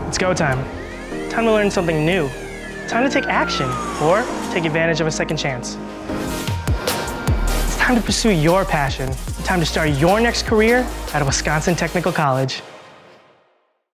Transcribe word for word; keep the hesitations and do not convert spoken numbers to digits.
It's go time. Time to learn something new. Time to take action or take advantage of a second chance. It's time to pursue your passion. Time to start your next career at a Wisconsin Technical College.